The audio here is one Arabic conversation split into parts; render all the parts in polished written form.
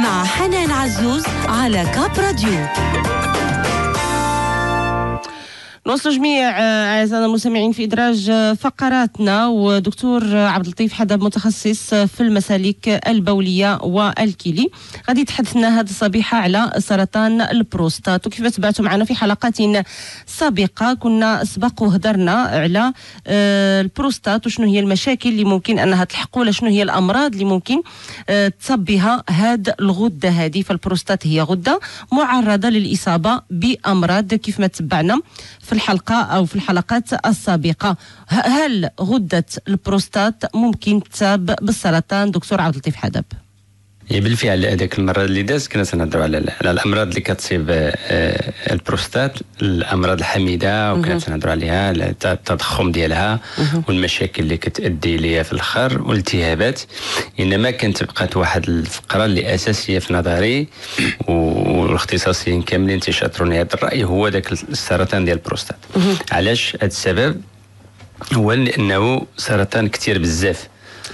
مع حنان عزوز على كاب راديو. نوصل جميع أعزائنا المستمعين في إدراج فقراتنا، ودكتور عبد اللطيف حدب متخصص في المسالك البولية والكلي غادي يتحدثنا هذه الصبيحة على سرطان البروستات. وكيف تبعتوا معنا في حلقات سابقة كنا سبق وهدرنا على البروستات وشنو هي المشاكل اللي ممكن أنها تلحق، ولا شنو هي الأمراض اللي ممكن تصب بها هذه الغدة هذه. فالبروستات هي غدة معرضة للإصابة بأمراض كيف ما تبعنا في الحلقة أو في الحلقات السابقة. هل غدة البروستات ممكن تصاب بالسرطان دكتور عبد اللطيف حدب؟ بالفعل هذاك المره اللي دازت كنا تنهضروا على الامراض اللي كتصيب البروستات، الامراض الحميده، وكنا تنهضروا عليها التضخم ديالها والمشاكل اللي كتؤدي ليها في الاخر والالتهابات. انما كانت بقات واحد الفقره اللي اساسيه في نظري والاختصاصيين كاملين تيشاطروني هذا الراي، هو ذاك السرطان ديال البروستات. علاش؟ هذا السبب هو لانه سرطان كثير بزاف.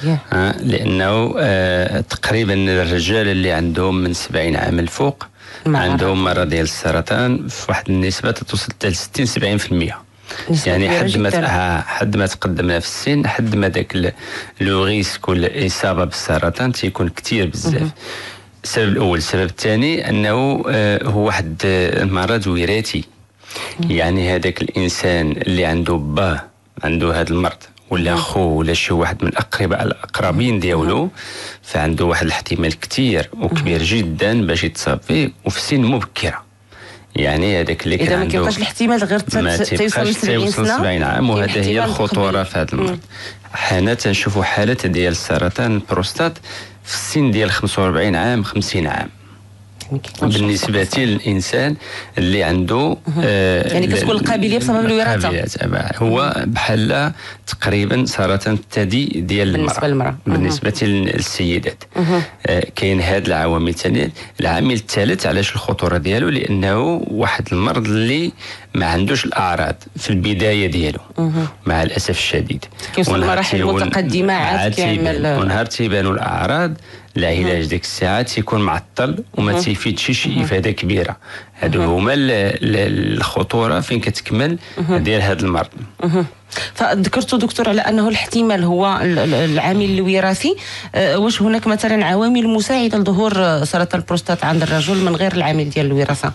لأنه تقريبا الرجال اللي عندهم من 70 عام الفوق عندهم مرض ديال السرطان في واحد النسبة توصل حتى 60-70%. يعني حد ما تقدمنا في السن، حد ما داك لو ريسك والإصابة بالسرطان تيكون كتير بزاف. السبب الأول. السبب الثاني أنه هو واحد المرض وراثي. يعني هذاك الإنسان اللي عنده باه عنده هذا المرض، ولا خوه، ولا شي واحد من الأقربين ديالو، فعنده واحد الاحتمال كتير وكبير جدا باش يتصاب فيه وفي سن مبكرة. يعني هذاك اللي كان عنده، إذا ما كيبقاش الاحتمال غير توصل 70 عام، وهذا هي الخطورة في هذا المرض. حنا تنشوفوا حالات ديال سرطان البروستات في السن ديال 45 عام 50 عام بالنسبة للإنسان اللي عنده يعني كتكون القابلية بسبب الوراثة. هو بحال تقريبا سرطان الثدي ديال المرأة بالنسبة للسيدات. كاين هاد العوامل الثانية. العامل الثالث علاش الخطورة ديالو، لأنه واحد المرض اللي ما عندوش الأعراض في البداية ديالو مع الأسف الشديد. كيوصل لمراحل متقدمة عاد كيعمل ونهار تيبانوا الأعراض العلاج ديك الساعات تيكون معطل وما تيفيدش شي افاده كبيره. هادو هما الخطوره فين كتكمل ديال هذا المرض. فذكرتوا دكتور على انه الاحتمال هو العامل الوراثي. واش هناك مثلا عوامل مساعده لظهور سرطان البروستات عند الرجل من غير العامل ديال الوراثه؟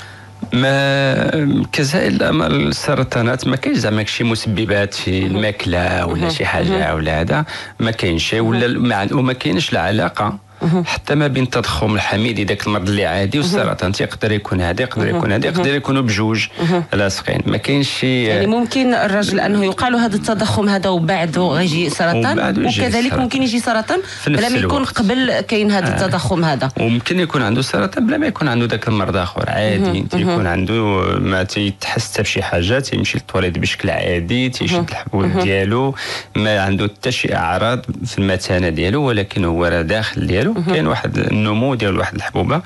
ما كسائر السرطانات ما كاينش زعما شي مسببات في الماكله ولا شي حاجه ولا هذا، ما كاينش وما كاينش العلاقه حتى ما بين التضخم الحميدي داك المرض اللي عادي والسرطان. تيقدر يكون هذا، يقدر يكون هذا، يقدر يكونوا بجوج لاصقين. ما كاينش شي يعني ممكن الرجل انه يقال هذا التضخم هذا وبعده غيجي سرطان، وكذلك ممكن يجي سرطان بلا ما يكون قبل كاين هذا التضخم هذا. وممكن يكون عنده سرطان بلا ما يكون عنده ذاك المرض اخر عادي. تيكون عنده ما تيتحس حتى بشي حاجه، تيمشي للطواليت بشكل عادي، تيشد الحبوب ديالو، ما عنده حتى شي اعراض في المثانه ديالو، ولكن هو راه داخل ديالو كاين واحد النمو ديال واحد الحبوبه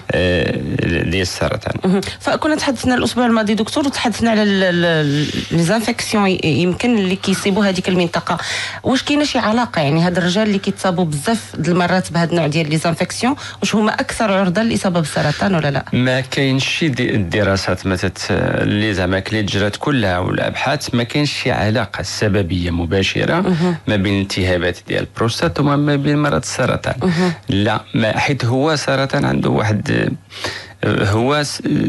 ديال السرطان. فكنا تحدثنا الاسبوع الماضي دكتور وتحدثنا على ليزانفيكسيون يمكن اللي كيصيبوا هذيك المنطقه. واش كاينه شي علاقه؟ يعني هاد الرجال اللي كيتصابوا بزاف د المرات بهذا النوع ديال ليزانفيكسيون واش هما اكثر عرضه للاصابه بالسرطان ولا لا؟ ما كاينش شي الدراسات اللي زعما اللي جرات كلها والابحاث ما كاينش شي علاقه سببيه مباشره ما بين الالتهابات ديال البروستات وما بين مرض السرطان. لا، ما حيت هو سرطان عنده واحد هو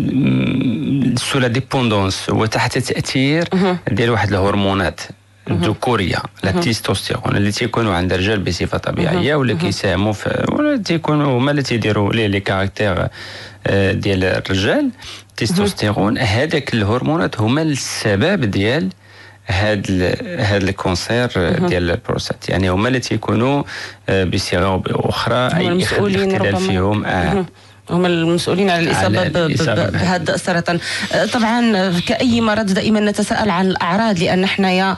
سولا ديبوندونس، هو تحت تاثير ديال واحد الهرمونات الذكوريه، التستوستيرون، اللي تيكونوا عند الرجال بصفه طبيعيه ولا كيساهموا في ولا تيكونوا هما اللي تيديروا لي كاركتير ديال الرجال. التستوستيرون هذاك الهرمونات هما السبب ديال هاد الكونسير ديال البروستات. يعني هما اللي تيكونوا بصيغه او باخرى اي اختلال فيهم هم المسؤولين على الإصابة بهذا السرطان. طبعا كأي مرض دائما نتساءل عن الأعراض، لأن حنايا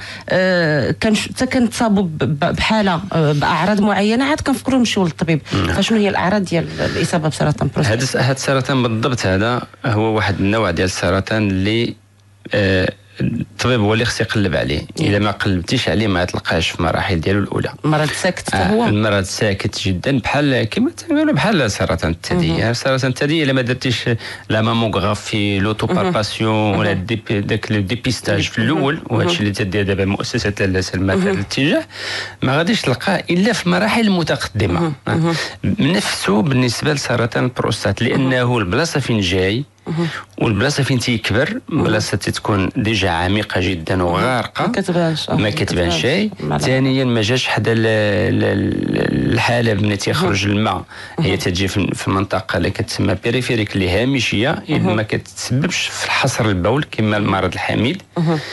كنتصابوا بحالة بأعراض معينة عاد كنفكروا نمشيو للطبيب. فشنو هي الأعراض ديال الإصابة بسرطان البروستات؟ هذا السرطان بالضبط هذا هو واحد النوع ديال السرطان اللي الطبيب هو اللي خص يقلب عليه. اذا ما قلبتيش عليه ما تلقاهش في مراحل ديالو الاولى. مرض ساكت هو المرض ساكت جدا، بحال كما تنقولوا بحال سرطان الثدي. سرطان الثدي الا ما درتيش لا ماموغرافي لوتو بالباسيون ولا داك الديبيستاج في الاول، وهذا الشيء اللي تدير دابا مؤسسات لاله سلمى في هذا الاتجاه، ما غاديش تلقاه الا في مراحل متقدمه نفسه بالنسبه لسرطان البروستات، لانه البلاصه فين جاي والبلاصه فين تيكبر بلاصه تكون ديجا عميقه جدا وغارقه، ما كتبانش شيء. ثانيا ما جاش حدا الحاله ملي تيخرج الماء، هي تجي في المنطقه اللي كتسمى بيريفيريك اللي هامشيه، اذا ما كتسببش في الحصر البول كما المرض الحميد.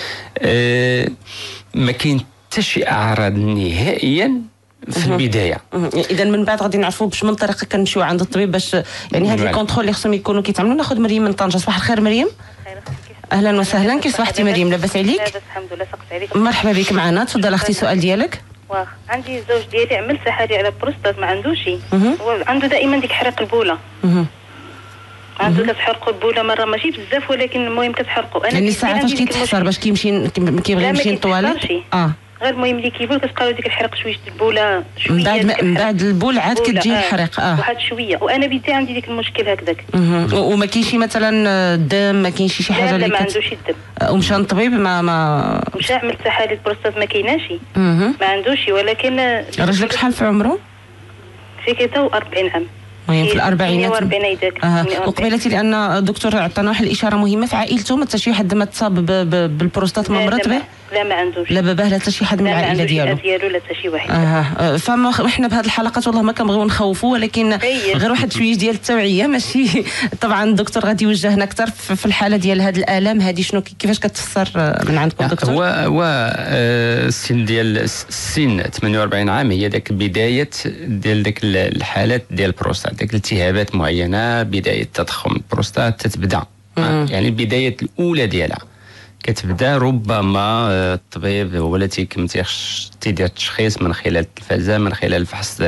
ما كاين حتى شي اعراض نهائيا في البدايه. اذا من بعد غادي نعرفوا باش من طريقه كنمشيو عند الطبيب باش يعني هاد لي كونترول اللي خصهم يكونوا كيتعملوا. ناخذ مريم من طنجه. صباح الخير مريم. اهلا وسهلا، كيف صبحتي مريم؟ لاباس عليك؟ لاباس الحمد لله. سقط عليك. مرحبا بك معنا، تفضل اختي السؤال ديالك. واخ عندي الزوج ديالي عمل تحاليل على البروستات ما عندوش، هو عنده دائما ديك حرق البوله. عنده كتحرقوا البوله مره ماشي بزاف ولكن المهم كتحرقوا. انا يعني ساعات فاش كيتحسر باش كيبغي يمشي للطواليت غير المهم اللي كيبول كتبقى ديك الحرق شويه البوله شويه من بعد البول عاد كتجي الحرق واحد شويه. وانا بيدي عندي ديك المشكل هكذاك. وما كاينش مثلا الدم، ما كاينش شي حاجه اللي ما عندوش الدم. ومشى للطبيب ما مشى عمل تحاليل البروستات ما كايناش، ما عندوش. ولكن رجلك شحال في عمره؟ في كيتا 40 عام. المهم في الأربعينات. 48 هيداك. وقبيلتي لان الدكتور عطانا واحد الاشاره مهمه في عائلته، ما حتى شي حد ما تصاب بالبروستات ما مرض به؟ لا ما عندوش. لا باباه لا حتى شي حد من العائله ديالو. لا حتى شي واحد. فما احنا بهذه الحلقات والله ما كنبغيو نخوفوا، ولكن غير واحد شويه ديال التوعيه ماشي. طبعا الدكتور غادي يوجهنا اكثر في الحاله ديال هذه الالام هذه. شنو كيفاش كتفسر من عندكم دكتور؟ هو السن ديال السن 48 عام هي داك بدايه ديال داك الحالات ديال البروستات، داك الالتهابات معينه، بدايه تضخم البروستات تتبدا. يعني البدايه الاولى ديالها كتبدا ربما الطبيب هو اللي تيدير التشخيص من خلال التلفازه، من خلال الفحص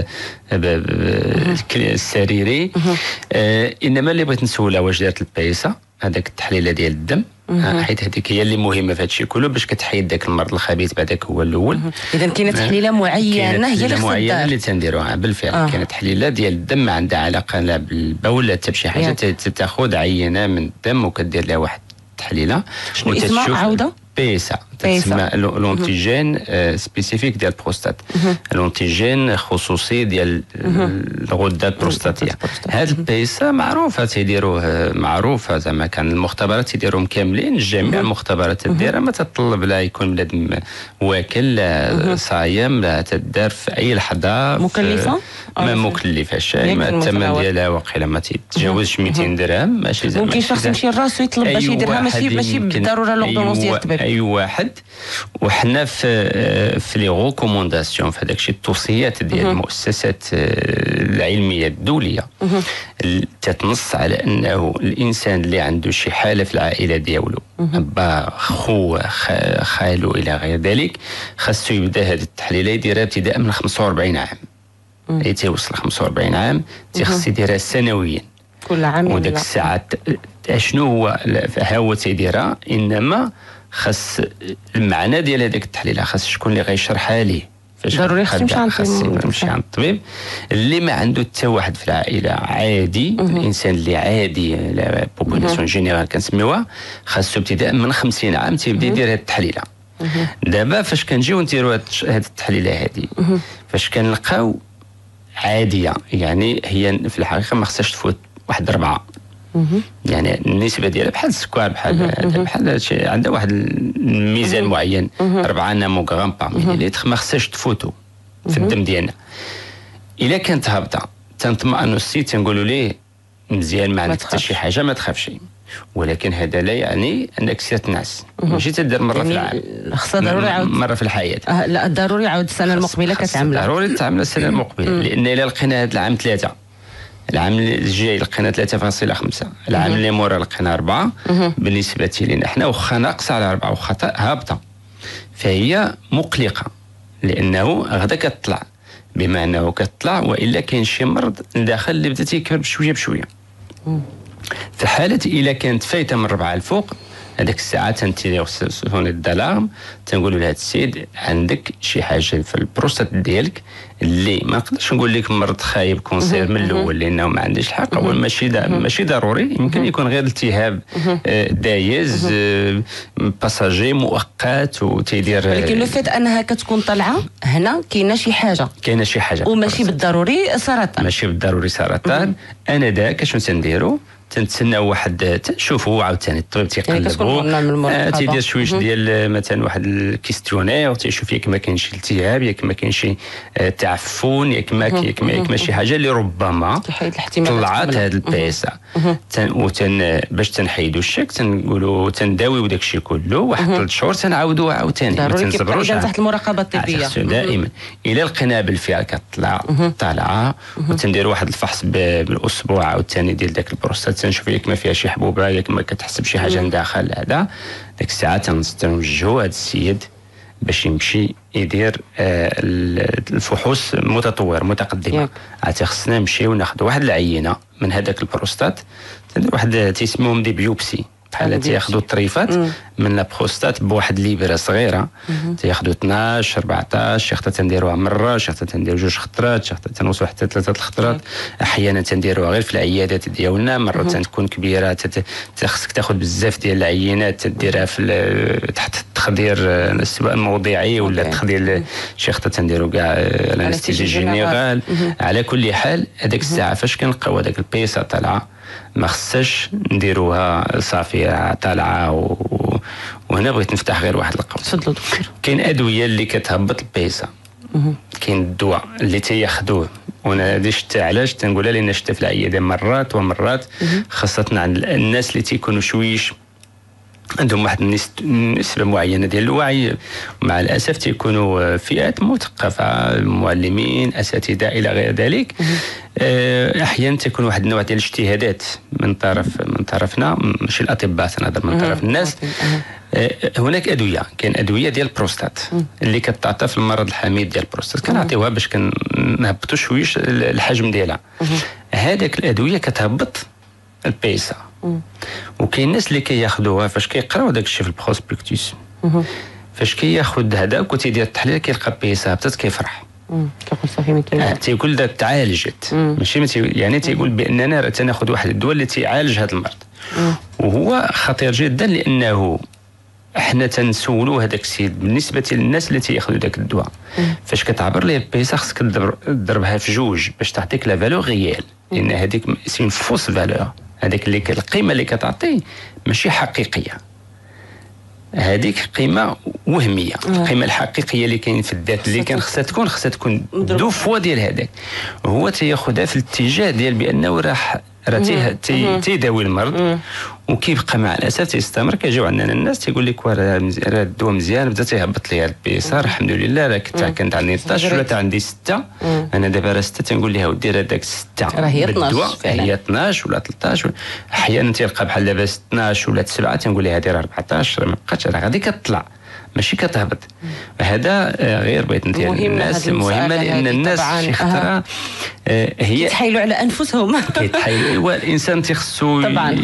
السريري. انما اللي بغيت نسولها واش دارت البيسه، هذاك التحليله ديال الدم، حيت هذيك هي اللي مهمه في هذا الشيء كله باش كتحيد داك المرض الخبيث بعداك هو الاول. اذا كاينه تحليله معينه هي اللي تنديروها بالفعل. كاينه تحليله ديال الدم ما عندها علاقه لا بالبول لا حتى بشي حاجه. تاخذ عينه من الدم وكدير لها واحد التحليله. شنو اسمها عوده؟ بيسا تسمى لونتيجين سبيسيفيك ديال البروستات، لونتيجين خصوصي ديال الغده البروستاتيه. هذا البيسا معروفه تيديروه، معروفه زعما كان المختبرات تيديروهم كاملين. جميع المختبرات تديرها ما تطلب لا يكون بنادم واكل لا صايم لا تدار في اي لحظه. مكلفه؟ ما مكلفه ما الثمن ديالها واقيلا ما تتجاوزش 200 درهم. ماشي زعما ممكن شخص يمشي لراسو يطلب باش يديرها، ماشي بالضروره لوردونونس ديال الطبيب. اي واحد. وحنا في لي ريكومونداسيون في هذاك الشيء التوصيات ديال المؤسسات العلميه الدوليه تتنص على انه الانسان اللي عنده شي حاله في العائله ديالو، با خو خالو الى غير ذلك، خاصو يبدا هذه التحليله يديرها ابتداء من 45 عام. اي تيوصل 45 عام تيخص يديرها سنويا كل عام. وداك الساعات شنو هو تيديرها، انما خاص المعنى ديال هذيك التحليله خاص شكون اللي غيشرحها ليه. ضروري خاص يمشي عند الطبيب اللي ما عنده حتى واحد في العائله عادي. الانسان اللي عادي لا بوبولاسيون جينيرال كنسميوها، خاصو ابتداء من 50 عام تيبدا يدير هذه التحليله. دابا فاش كنجيو نديروا هذه التحليله هذه، فاش كنلقاو عاديه، يعني هي في الحقيقه ما خصهاش تفوت واحد 4. يعني النسبه ديالها بحال السكر، بحال شي عندها واحد الميزان معين. 4 نانوغرام بار مليلتر ما خصهاش تفوتوا في الدم ديالنا. الا كانت هابطه تنطمئنوا السيد تنقولوا ليه مزيان ما عندك حتى شي حاجه ما تخافش. ولكن هذا لا يعني انك سير تنعس، ماشي تدير مره في العام. خصها ضروري عاود مره في الحياه. لا ضروري عاود السنه المقبله كتعملها. ضروري تعمل السنه المقبله، لان الا لقينا هذا العام 3، العام الجاي لقينا 3.5، العام اللي مورا لقينا 4. بالنسبه لنا حنا واخا ناقصه على 4 واخا هابطه فهي مقلقه، لانه غدا كتطلع، بما انه كتطلع والا كاين شي مرض داخل اللي بدا تيكبر بشويه بشويه. في حاله الا كانت فايته من 4 الفوق، هذاك الساعه تنتي سوني الدالارم، تنقولوا لهذا السيد عندك شي حاجه في البروستات ديالك اللي ما نقدرش نقول لك مرض خايب كونسير من الاول لانه ما عنديش الحق، هو ماشي ضروري، يمكن يكون غير التهاب دايز باساجي مؤقت وتيدير. ولكن لو فيت انها كتكون طالعه هنا كاينه شي حاجه وماشي بالضروري سرطان، ماشي بالضروري سرطان. انا داك شنو تنديروا؟ تنتسناو واحد تنشوفوا عاوتاني الطبيب تيقلبوا تيدير شويش ديال مثلا واحد الكيستيونير تيشوف ياك ما كاينش التهاب، ياك ما كاينش تعفن، ياك ما شي حاجه اللي ربما طلعت هذا البيسا. باش تنحيدوا الشك تنقولوا تنداويو داك الشيء كله واحد 3 شهور تنعاودوا عاوتاني، ما تنصبروش تحت المراقبه الطبيه دائما الى لقينا بالفعل كطلع طالعه، وتنديروا واحد الفحص بالاسبوع عاوتاني ديال داك البروستات، تنشوف ياك ما فيها شي حبوبه، ياك ما كتحس بشي حاجه من داخل. هذا ديك الساعه تنوجهوا هذا السيد باش يمشي يدير الفحوص متقدمه. عاد خصنا نمشيو ناخذ واحد العينه من هذاك البروستات، تندير واحد تيسموهم دي بيوبسي، بحال تياخذوا الطريفات من البروستات بواحد ليبره صغيره، تياخذوا 12 14، شي خطره تنديروها مره، شي خطره تنديروا 2 خطرات، شي خطره تنوصلوا حتى 3 الخطرات. احيانا تنديروها غير في العيادات ديالنا، مرات تكون كبيره خصك تاخذ بزاف ديال العينات تديرها في تحت التخدير سواء موضعي ولا التخدير، شي خطره تنديروا كاع الانستيزي جينيرال. على كل حال هذيك الساعه فاش كنلقاو هذاك البيسه طالعه ما خصهاش نديروها صافيه طالعه وهنا بغيت نفتح غير واحد القوس. تفضلوا دكتور. كاين ادويه اللي كتهبط البيسه، كاين الدواء اللي تياخذوه، وانا هادي شتا علاش تنقولها لان شتا في العياده مرات ومرات، خاصه عند الناس اللي تيكونوا شويش عندهم واحد نسبة معينة ديال الوعي، مع الأسف تيكونوا فئات مثقفة، معلمين، أساتذة إلى غير ذلك. أحيانا تكون واحد النوع ديال الاجتهادات من طرفنا، ماشي الأطباء، تنهضر من طرف الناس. هناك أدوية، كاين أدوية ديال البروستات اللي كتعطى في المرض الحميد ديال البروستات، كنعطيوها باش كنهبطوا شويش الحجم ديالها. هذاك الأدوية كتهبط البيسا، وكاين الناس اللي كياخذوها فاش كيقراو داك الشيء في البروسبكتوس، فاش كياخذ هذاك وتيدير التحليل كيلقى بيسا هبطت كيفرح، كيقول صافي ما كاينش، تيقول داك تعالجت، ماشي يعني تيقول باننا تناخذ واحد الدواء اللي تيعالج هذا المرض. وهو خطير جدا لانه احنا تنسولوا هذاك السيد بالنسبه للناس اللي تياخذوا داك الدواء، فاش كتعبر ليه البيسا خصك تضربها في 2 باش تعطيك لا فالور ريال، لان هذيك سي فوس فالور، هذيك اللي القيمه اللي كتعطي ماشي حقيقيه، هذيك قيمه وهميه. القيمه الحقيقيه اللي كاين في الذات اللي كان خصها تكون 2 فوا ديال هذاك، هو تياخذها في الاتجاه ديال بانه راه تيداوي المرض، وكيبقى مع الاسف تيستمر. كيجيو عندنا الناس تيقول لك راه الدواء مزيان، بدا تيهبط لي البيسار، الحمد لله راه كنت عندي 16 ولا عندي 6، انا دابا راه 6، تنقول لها ودي راه داك 6 راه هي 12 هي 12 ولا 13. احيانا تيلقى بحال دابا 12 ولا 7، تنقول لها هذه راه 14، ما بقاتش، راه غادي كتطلع ماشي كتهبط. هذا غير بغيت ندير الناس مهمه، لان الناس شي خطره هي كيتحايلوا على انفسهم، كيتحايلوا. الانسان تيخصو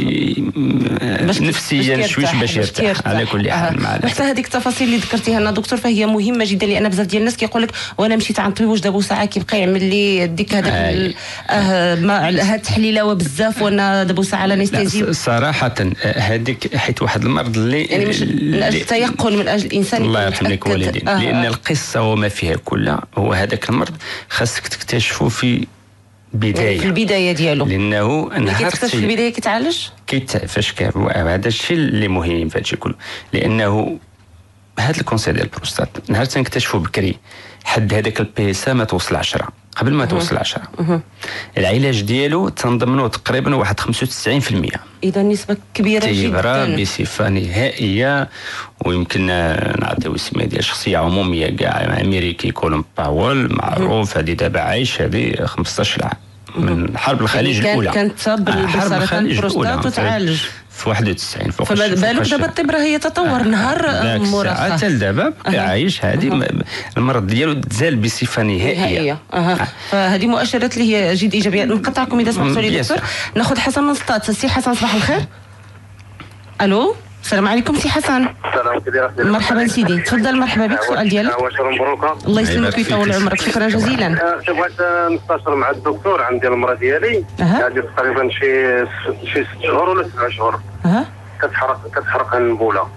نفسيا شويش باش يرتاح على كل حال. وحتى هذيك التفاصيل اللي ذكرتيها لنا دكتور فهي مهمه جدا، لان بزاف ديال الناس كيقول لك وانا مشيت عند الطبيب واش دابا ساعه كيبقى يعمل لي ديك هذاك هاد التحليله بزاف، وانا دابا ساعه الانستيزي. صراحه هذيك حيت واحد المرض اللي يعني مش من اجل التيقن، من اجل الانسان الله يرحم لك والدين، لان القصه وما فيها كلها هو هذاك المرض خاصك تكتشفه في البدايه ديالو، لانه نهار في البدايه كيتعالج فاش هذا الشيء اللي مهم في هادشي كله، لانه هذا الكونسير ديال البروستات نهار تنكتشفوا بكري حد هذاك البيسا ما توصل 10 قبل ما توصل 10 العلاج ديالو تنضمنوا تقريبا واحد 95%. اذا نسبه كبيره جدا بصفه نهائيه. ويمكن نعطيو اسم ديال شخصيه عموميه كاع امريكي كولوم باول، معروف هذه دابا عايش هذه 15 عام من حرب الخليج الاولى، كانت تصاب بالسرطان البروستات وتعالج في 91 فوق. فما بالك دابا الطب راه يتطور نهار مورا حتى دابا عايش هذه المرض ديالو تزال بصفه نهائيه. فهذه مؤشرات اللي هي جد ايجابيه. نقطعكم اذا سمحتوا لي دكتور، ناخذ حسن من سطات. السي حسن صباح الخير. الو السلام عليكم سي حسن. السلام كبير. مرحبا سيدي، تفضل. مرحبا بك. السؤال ديالك. الله يسلمك ويطول عمرك. شكرا جزيلا. بغيت نستشر مع الدكتور. عندي المراه ديالي هذه تقريبا شي 6 شهور ولا 7 شهور كتحرق النبوله.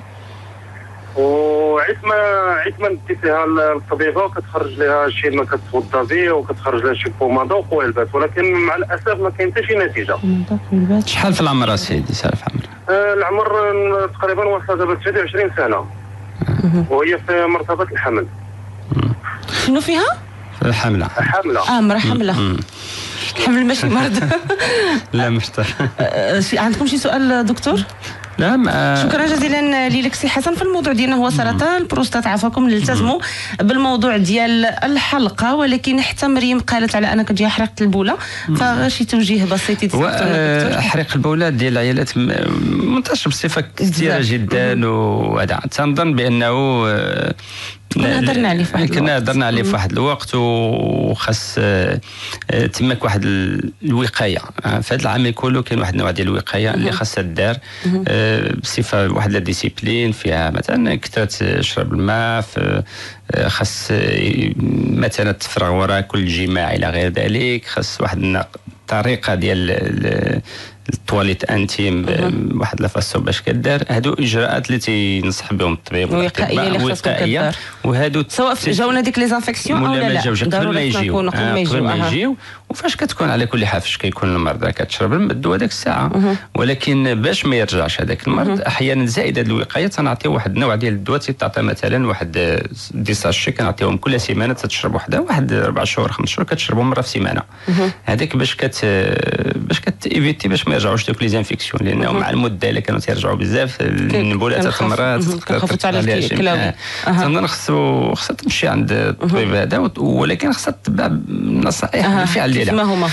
وعيت ما نديت لها الطبيبه وكتخرج لها شي ما كتوضا به وكتخرج لها شي بوماده وقوالبات، ولكن مع الاسف ما كاين حتى شي نتيجه. شحال في العمر سيدي؟ سالف عمر العمر تقريبا وصل دابا 29 سنه وهي في مرتبه الحمل. شنو فيها؟ حامله. مرة حمله. الحمل ماشي مرض. لا مشتر. عندكم شي سؤال دكتور؟ لا. شكرا جزيلا لك سي حسن. في الموضوع ديالنا هو سرطان البروستات. عفاكم نلتزموا بالموضوع ديال الحلقه، ولكن حتى مريم قالت على انا كتجي حرقه البوله، فشي توجيه بسيط. حريق البوله ديال العيالات منتشر بصفه كثيره جدا، وهذا تنظن بانه كنا هضرنا عليه في واحد الوقت وخاص تماك واحد الوقايه. في هذا العام يقولوا كاين واحد النوع ديال الوقايه اللي خاصها الدار بصفه واحد لا ديسيبلين فيها، مثلا كثرة شرب الماء، خاص مثلا تفرغ وراء كل جماع الى غير ذلك، خاص واحد الطريقه ديال التواليت انتيم بواحد لافاسو باش كدار. هادو اجراءات اللي تينصح بهم الطبيب وقائيه، وهادو سواء جاونا ديك لي زانفيكسيون او لا ضروري قبل ما يجيو. وفاش كتكون على كل حال فاش كيكون المرضى كتشرب الدواء داك الساعه، ولكن باش ما يرجعش هذاك المرض احيانا زائد هذه الوقايه تنعطيو واحد النوع ديال الدواء تيتعطى مثلا واحد دي ساشي كنعطيوهم واحد سيمانه تشرب وحده، واحد 4 شهور 5 شهور كتشربهم مره في سيمانه. هذاك باش كتيفيتي باش ما يرجعوش دوك لي زانفيكسيون، لانه مع المده اللي كانوا تيرجعوا بزاف النبولات تتمرات خفت على الكلاوي. تنظن خصها تمشي عند الطبيب هذا، ولكن خصها تتبع النصائح بالفعل ديالها.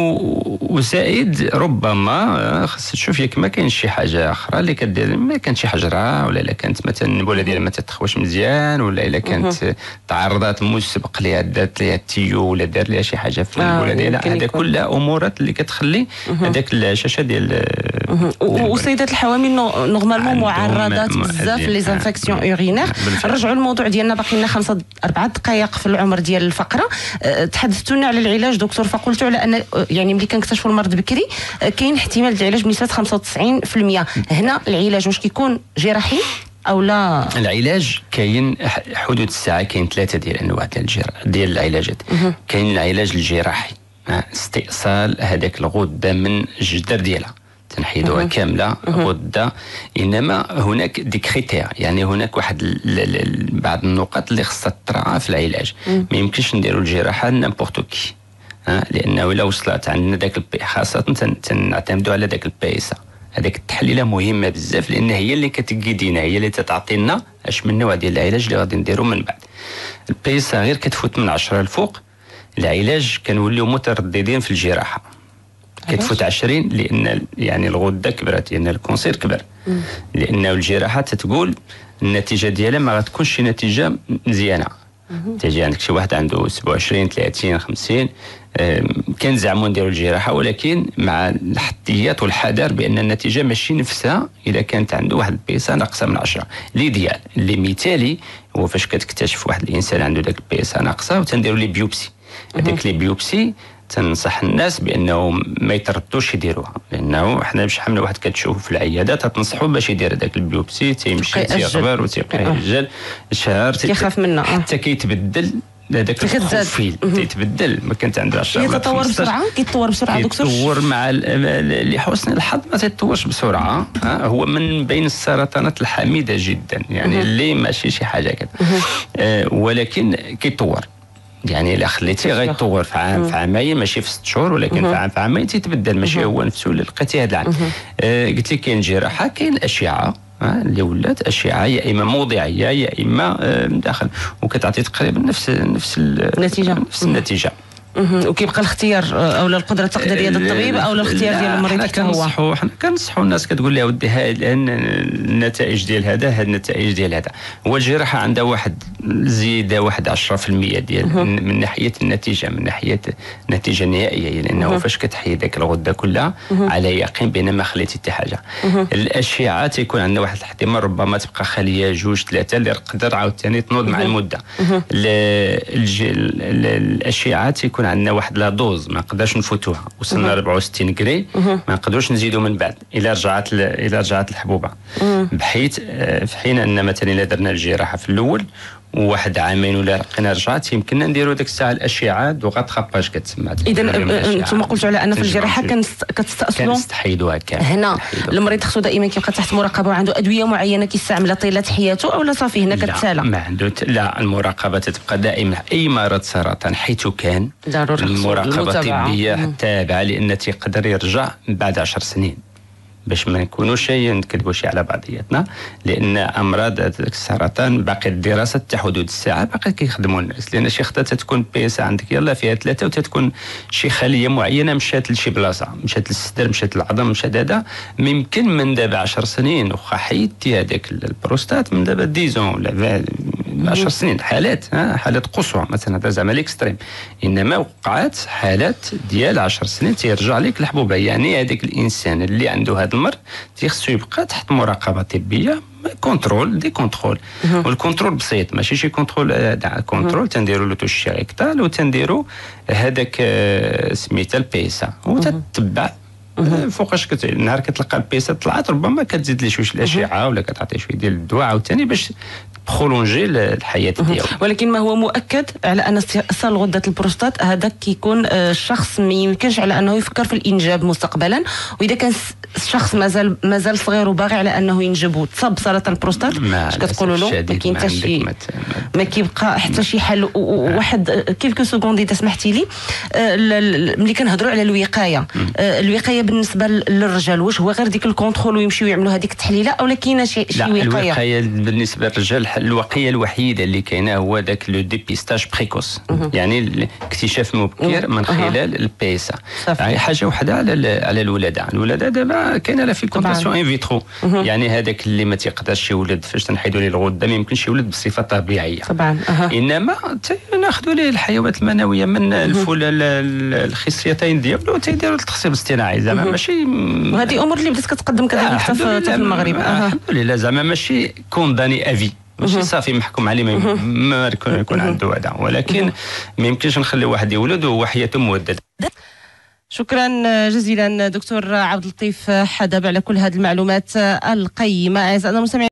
وزائد ربما خصها تشوف ياك ما كاين شي حاجه اخرى اللي كدير، ما كانت شي حجره، ولا الا كانت مثلا النبوله ديالها ما تتخواش مزيان، ولا الا كانت تعرضات مسبق ليها دارت ليها التيو ولا دار ليها شي حاجه في النبوله ديالها. هذا كلها امورات اللي كتخلي هذاك الشاشه ديال والسيدات الحوامل نورمالمون معرضات بزاف لي زانفيكسيون اورينير. نرجعوا الموضوع ديالنا، باقي لنا 4 دقائق في العمر ديال الفقره. تحدثتونا على العلاج دكتور، فقلتوا على ان يعني ملي كنكتشفوا المرض بكري كاين احتمال العلاج بنسبه 95%. هنا العلاج واش كيكون جراحي او لا؟ العلاج كاين حدود الساعه، كاين 3 ديال انواع ديال العلاجات. كاين العلاج الجراحي، استئصال هذاك الغده من الجدر ديالها، تنحيدوها كامله غده. انما هناك دي كريتير، يعني هناك واحد بعض النقط اللي خصها تراعى في العلاج. ما يمكنش نديروا الجراحه نيمبورتو كي، لانه الا وصلت عندنا داك خاصه تنعتمدوا على داك البيسا. هذيك التحليله مهمه بزاف، لان هي اللي كتقيدينا، هي اللي تتعطينا اش من نوع ديال العلاج اللي غادي نديروا من بعد. البيسا غير كتفوت من 10 الفوق العلاج كنوليو مترددين في الجراحه. كتفوت 20 لان يعني الغده كبرت، لان الكونسير كبر، لانه الجراحه تتقول النتيجه ديالها ما غتكونش نتيجه مزيانه. تجي عندك شي واحد عنده 27 30 50 كنزعموا نديروا الجراحه، ولكن مع الاحتياط والحذر بان النتيجه ماشي نفسها اذا كانت عنده واحد البيسا ناقصه من 10. الايديال اللي مثالي هو فاش كتكتشف واحد الانسان عنده داك البيسا ناقصه وتنديروا لي بيوبسي. هذيك لي بيوبسي تنصح الناس بانهم ما يتردوش يديروها، لانه حنا شحال من واحد كتشوف في العياده تتنصحوا باش يدير هذاك البيوبسي، تيمشي تيغبر وتيأجل شهر كيخاف منه حتى كيتبدل هذاك البروفيل، تيتبدل. ما كانت عنده 10 يتطور بسرعه، كيتطور بسرعه دكتور. يتطور مع لحسن الحظ ما تيتطورش بسرعه. هو من بين السرطانات الحميده جدا، يعني اللي ماشي شي حاجه كده، ولكن كيتطور. يعني الا خليتيه غيتطور في عام في عامين، ماشي في 6 شهور، ولكن في عام في عامين تيتبدل، ماشي هو نفسه اللي لقيتيه هذا العام. قلت لك كاين جراحه، كاين الاشعه اللي ولات اشعه يا اما موضعيه يا اما داخل، وكتعطي تقريبا نفس النتيجه. وكيبقى الاختيار او القدره التقديريه ديال الطبيب او الاختيار ديال المريض حتى هو. حنا كنصحوا الناس كتقول لها ودي الان النتائج ديال هذا، النتائج ديال هذا. هو الجراحه عندها واحد زياده واحد 10% ديال من ناحيه النتيجه، من ناحيه النتيجه النهائيه، لانه فاش كتحيد داك الغده كلها على يقين بان ما خليتي حتى حاجه. الاشعه تيكون عندنا واحد الاحتمال ربما تبقى خليه 2 3 اللي تقدر عاوتاني تنوض مع المده. الاشعه تيكون عندنا واحد لا دوز ما نقدرش نفوتوها، وصلنا 64 كري ما نقدروش نزيدوا من بعد الى رجعت الحبوبه، بحيث في حين ان مثلا الا درنا الجراحه في الاول وواحد عامين ولا لقينا رجعت، يمكننا نديروا ديك الساعه الاشعه دو غاتراباج كتسمى. اذا انتم قلتوا على ان في الجراحه كتستأصلوا كنستحيدوها كامل. هنا المريض خصو دائما كيبقى تحت مراقبه وعنده ادويه معينه كيستعملها طيله حياته، اولا صافي هنا كتسالى؟ ما عنده لا، المراقبه تتبقى دائما. اي مرض سرطان حيث كان ضروري المراقبه الطبيه تابعه، لان تيقدر يرجع بعد 10 سنين، باش ما نكونوش نكذبوش على بعضياتنا، لان امراض السرطان باقي الدراسه حتى حدود الساعه باقي كيخدموا الناس، لان شي خطه تكون بيس عندك يلا فيها 3 وتتكون شي خليه معينه مشات لشي بلاصه، مشات للصدر، مشات للعظم، مشات هذا. ممكن من دابا 10 سنين واخا حيدتي هذاك البروستات من دابا 10 ولا 10 سنين حالات قصوى مثلا، هذا زعما ليكستريم، انما وقعات حالات ديال 10 سنين تيرجع لك الحبوبه. يعني هذاك الانسان اللي عنده هذا المرض تيخصو يبقى تحت مراقبه طبيه، كونترول دي كونترول، والكونترول بسيط ماشي شي كونترول كونترول. تنديروا له توشي ريكتال وتنديروا هذاك سميتها البيسا وتتبع فوقاش نهار كتلقى البيسا طلعت ربما كتزيد لي شويه الاشعه ولا كتعطي شويه ديال الدواء عاوتاني باش برولونجي الحياه ديالو. ولكن ما هو مؤكد على ان استئصال غده البروستات هذا كيكون الشخص ما يمكنش على انه يفكر في الانجاب مستقبلا، واذا كان الشخص مازال صغير وباغي على انه ينجب وتصاب بسرطان البروستات اش كتقولوا له؟ ما كاين حتى شي، ما كيبقى حتى شي حل. واحد كيلكو سكوند اذا سمحتي لي، ملي كنهضروا على الوقايه، الوقايه بالنسبه للرجال واش هو غير ديك الكونترول ويمشيو يعملوا هذيك التحليله، او كاينه شي وقايه؟ الوقايه بالنسبه للرجال الوقايه الوحيده اللي كاينه هو داك لو ديبيستاج بريكوس، يعني الاكتشاف مبكر من خلال البيسا. حاجه وحده على الولاده دابا كاينه لا فيكونتاسيون ان فيترو، يعني هذاك اللي ما تيقدرش يولد فاش تنحيدوا ليه الغده ما يمكنش يولد بصفه طبيعيه طبعا. انما ناخذوا ليه الحيوانات المنويه من الخصيتين ديالو تيديروا التخصيب الاصطناعي، زعما ماشي. وهذه امور اللي بدات كتقدم كذلك حتى في المغرب. الحمد لله، زعما ماشي كونداني افي، ماشي صافي محكوم عليه ما يكون عنده هذا، ولكن ما يمكنش نخلي واحد يولد وهو حياته مهدده. شكرا جزيلا دكتور عبد اللطيف حدب على كل هذه المعلومات القيمه. اعزائنا المستمعين.